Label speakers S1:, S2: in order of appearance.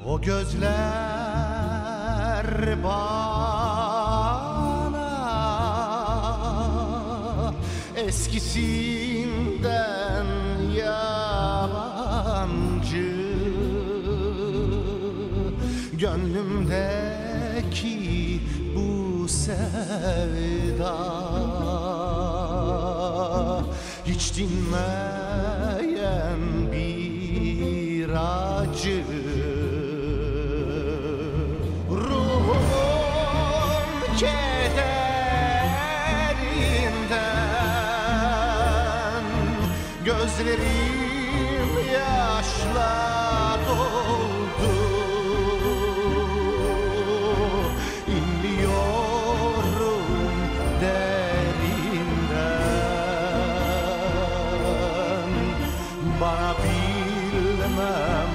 S1: O gözler bana eskisinden yabancı. Gönlümdeki bu sevda hiç dinmeyen bir acı. Ruhum kederinden, gözlerim yaşla doldu. İnliyorum derinden, bana bilmem